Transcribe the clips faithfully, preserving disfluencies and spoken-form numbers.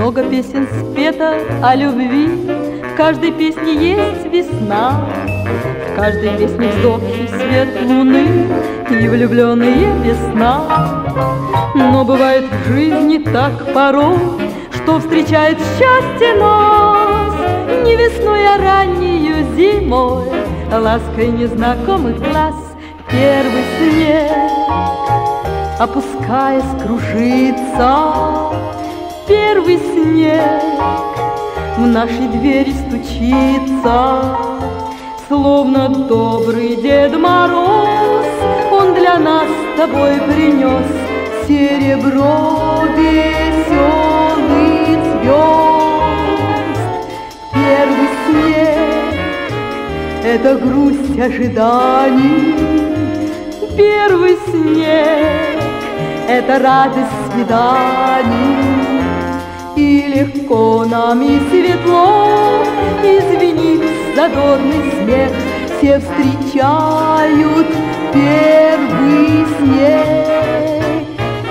Много песен спето о любви, в каждой песне есть весна, в каждой песне вздох и свет луны, и влюбленные весна. Но бывает в жизни так порой, что встречает счастье нас не весной, а раннею зимой, лаской незнакомых глаз. Первый снег, опускаясь, кружится, первый снег в нашей двери стучится, словно добрый Дед Мороз. Он для нас с тобой принес серебро веселых звезд. Первый снег — это грусть ожиданий, первый снег — это радость свиданий. И легко нам и светло, и звенит задорный смех, все встречают первый снег.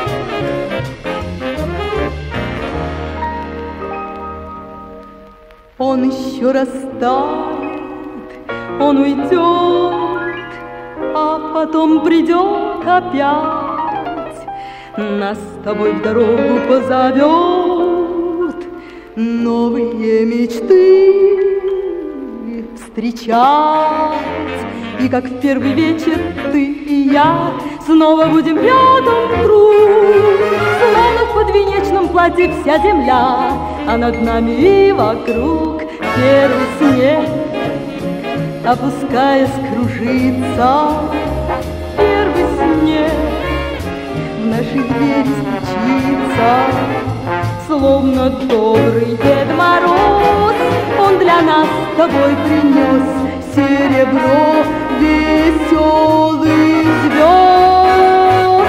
Он еще растает, он уйдет, а потом придет опять, нас с тобой в дорогу позовет. Новые мечты встречать, и как в первый вечер ты и я снова будем рядом друг, словно в подвенечном платье вся земля, а над нами и вокруг. Первый снег, опускаясь, кружится, первый снег в нашей двери стучится, словно добрый Дед Мороз. Он для нас с тобой принес серебро веселых звезд.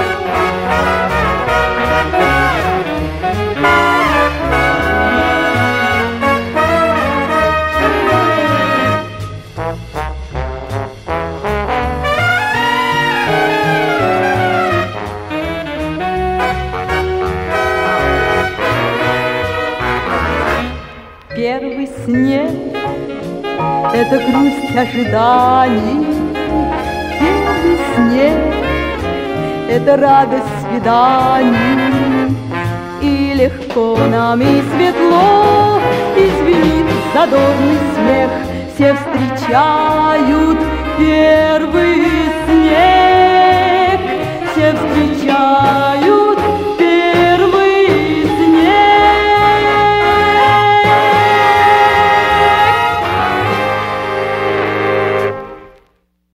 Первый снег — это грусть ожиданий, первый снег — это радость свиданий. И легко нам и светло, и звенит задорный смех, все встречают первый снег, все встречают